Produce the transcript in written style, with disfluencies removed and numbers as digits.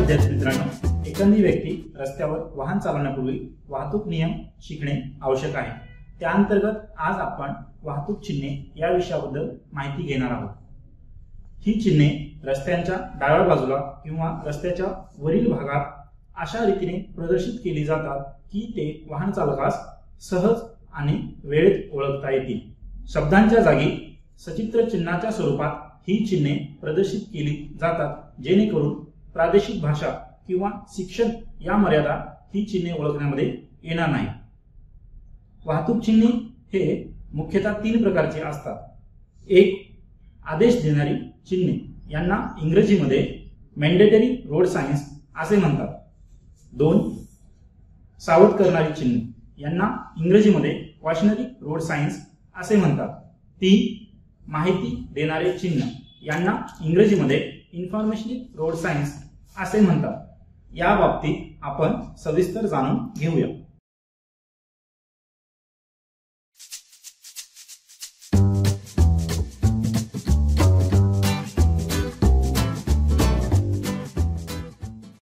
विद्यार्थी मित्रांनो, एखादी व्यक्ती रस्त्यावर वाहन चालवण्यापूर्वी वाहतूक नियम शिकणे आवश्यक आहे। त्या अंतर्गत आज आपण वाहतूक चिन्हे या विषयाबद्दल माहिती घेणार आहोत। ही चिन्हे रस्त्यांच्या डाव्या बाजूला किंवा रस्त्याच्या वरील भागात अशा रीतीने प्रदर्शित केली जातात की ते वाहन चालकास सहज आणि वेळेत ओळखता येतील। शब्दांच्या जागी सचित्र चिन्हाच्या स्वरूपात ही चिन्हे प्रदर्शित केली जातात, जेणेकरून प्रादेशिक भाषा किंवा शिक्षण या मर्यादा ही चिन्हे ओळखण्यामध्ये येणार नाही। वाहतूक चिन्हे हे मुख्यतः 3 प्रकारचे असतात। एक, आदेश देणारी चिन्हे, यांना इंग्रजीमध्ये मॅन्डेटरी रोड साइन्स असे म्हणतात। 2, सावध करणारी चिन्हे, यांना इंग्रजीमध्ये कॉशनरी रोड साइन्स असे म्हणतात। 3, माहिती देणारे चिन्ह, यांना इंग्रजीमध्ये इन्फॉर्मेशनल रोड साइन्स असे म्हणतात। या बाबतीत आपण सविस्तर जाणून घेऊया।